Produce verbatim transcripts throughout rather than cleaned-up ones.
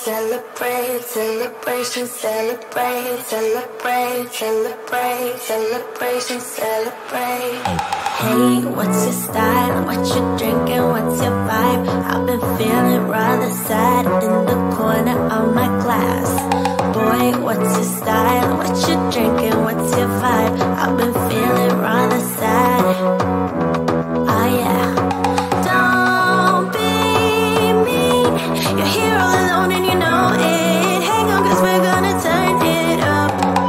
celebrate, celebration, celebrate, celebrate, celebrate, celebration, celebrate. Hey, what's your style? What you drinking? What's your vibe? I've been feeling rather sad in the corner of my class. Boy, what's your style? What you drinking? What's your vibe? I've been feeling rather sad. Oh yeah. Don't be mean. You're here all alone and you know it. Hang on, cause we're gonna turn it up.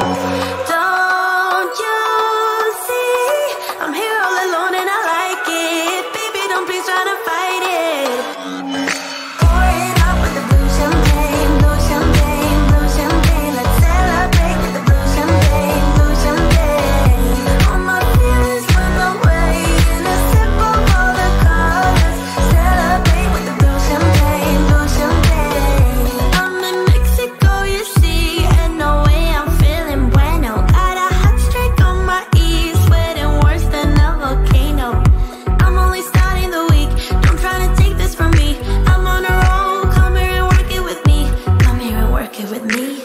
Don't you see? I'm here all alone and I like it. Baby, don't please try to fight it. Pour it up with the blue champagne, blue champagne, blue champagne. Let's celebrate with the blue champagne, blue champagne. All my feelings went away in a sip of all the colors. Celebrate with the blue champagne, blue champagne. I'm in Mexico, you see, and no way I'm feeling bueno. Got a hot streak on my E, sweating worse than a volcano. I'm only starting the week, don't try to take this from me. I'm on a roll, come here and work it with me. Come here and work it with me.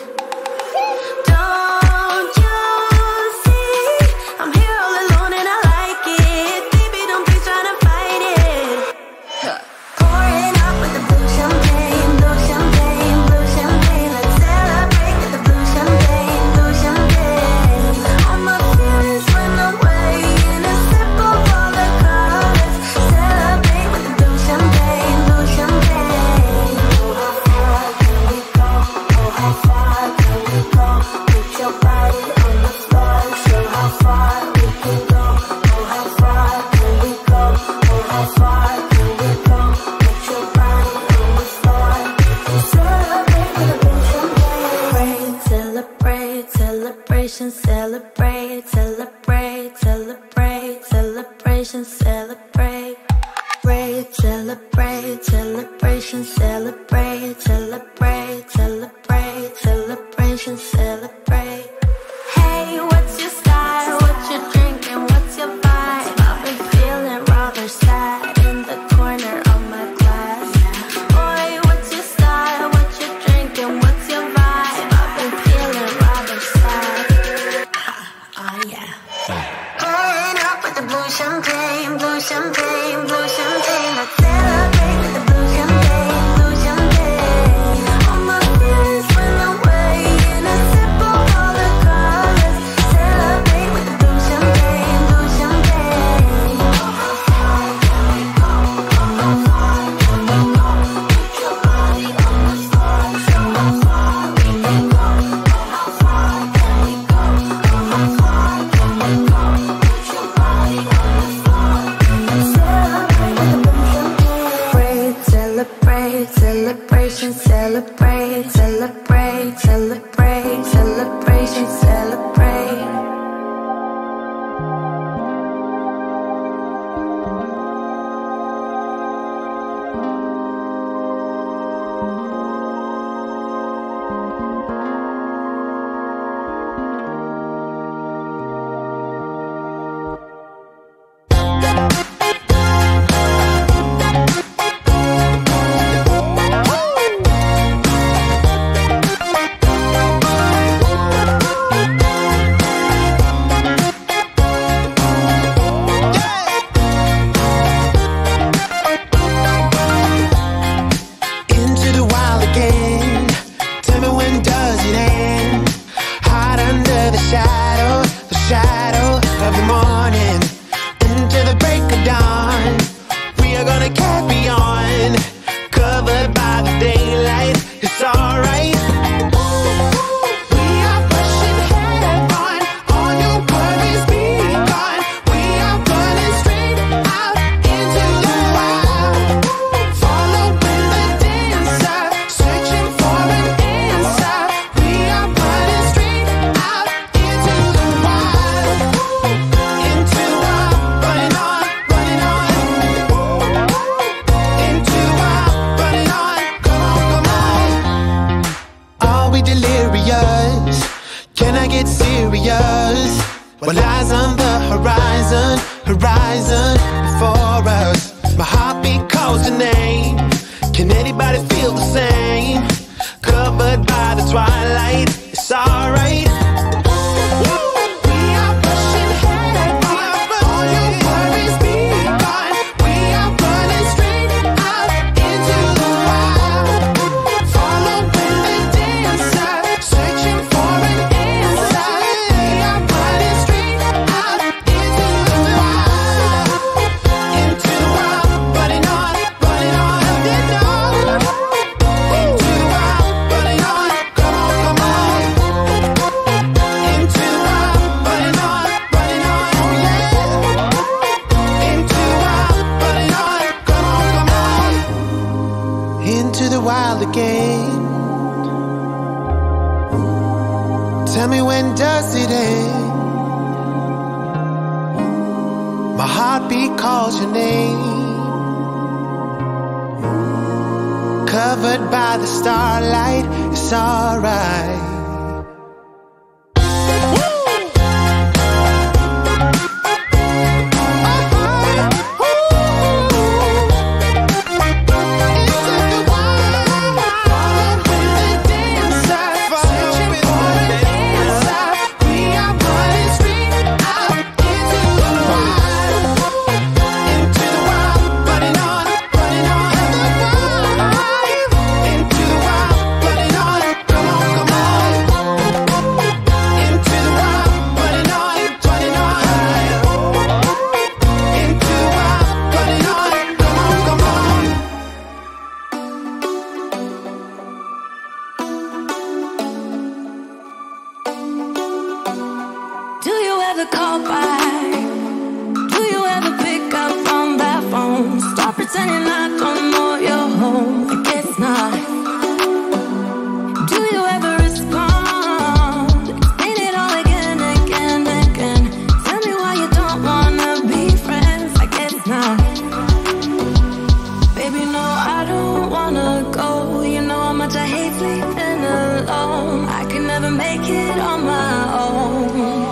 Don't you see? I'm here all alone and I like it. Baby, don't please try to fight it. Pour it up with the blue champagne, blue champagne, blue champagne. Let's celebrate with the blue champagne, blue champagne. All my feelings went away in a sip of all the colors. Celebrate with the blue champagne, blue champagne. Oh, how far can we go? Oh, how far can we go? Put your body on the floor, show how far we can go. Oh, how far can we go? Oh, how far can we go? Put your body on the floor. Celebrate with a blue champagne. Celebrate, celebration, celebrate, celebrate, celebrate, celebration, celebrate. Celebrate, celebrate, celebration, celebrate, celebrate, celebrate, celebration, celebrate. Hey, what's your style? What you drinking? What's your vibe? I've been feeling rather sad in the corner of my class. Boy, what's your style? What you drinking? What's your vibe? I've been feeling rather sad. Oh yeah. Pouring up with the blue champagne, blue champagne, blue champagne. Let's celebrate with the blue champagne, blue champagne. All my feelings went away in a sip of all the colors. Celebrate with the blue champagne, blue champagne. Oh, how far can we go? Oh, how far can we go? Put your body on the floor, show how far we can go. Oh, how far can we go? Oh, how far can we go? Put your body on the floor. Celebrate with the blue champagne. Celebrate, celebration, celebrate, celebrate, celebrate, celebration, celebrate. Into the wild again. Tell me when does it end? Hide under the shadow, the shadow of the morning. Into the break of dawn, we are gonna carry on. Covered by the daylight, it's alright. We are pushing head on, all your worries be gone. We are running straight out into the wild. Following the dancer, searching for an answer. We are running straight out into the wild. Into a running on, running on. Into a running on, come on, come on. Are we delirious? Can I get serious? What lies on the horizon, horizon before us? My heartbeat calls the name. Can anybody feel the same? twilight. It's alright. Again. Tell me, when does it end? My heartbeat calls your name. Covered by the starlight, it's alright. Call back. Do you ever pick up on that phone? Stop pretending I don't know you're home. I guess not. Do you ever respond? Explain it all again, again, again. Tell me why you don't wanna be friends. I guess not. Baby, no, I don't wanna go. You know how much I hate sleeping alone. I can never make it on my own.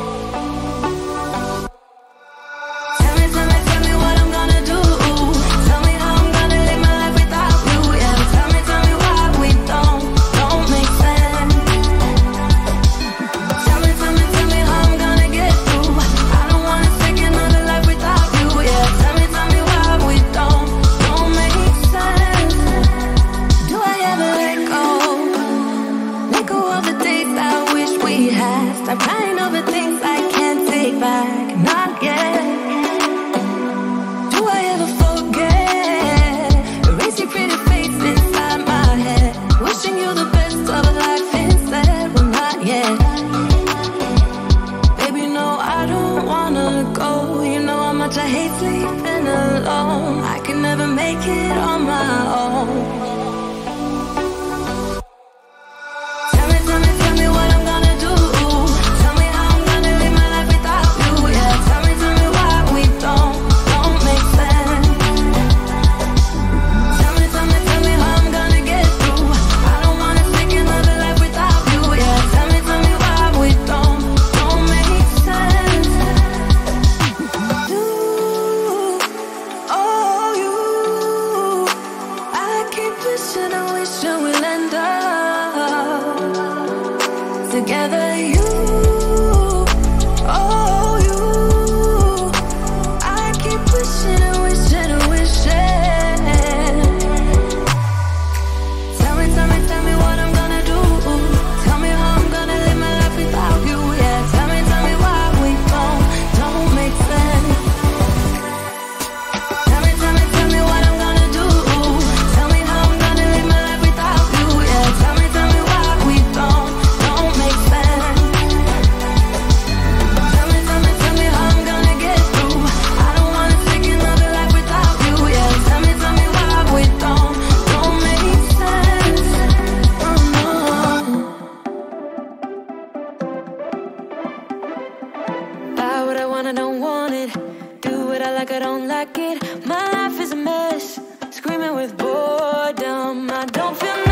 Stop crying over things I can't take back, not yet. Do I ever forget? Erase your pretty face inside my head. Wishing you the best of life instead, well not yet. Baby, no, I don't wanna go. You know how much I hate sleeping alone. I can never make it on my own. Together, you, oh, you. I keep wishing and wishing and wishing. Tell me, tell me, tell me what I'm gonna do. Tell me how I'm gonna live my life without you. Yeah, tell me, tell me why we don't, don't make sense. Tell me, tell me, tell me what I'm gonna do. Tell me how I'm gonna live my life without you. Yeah, tell me, tell me why we don't. I don't want it. Do what I like, I don't like it. My life is a mess, screaming with boredom. I don't feel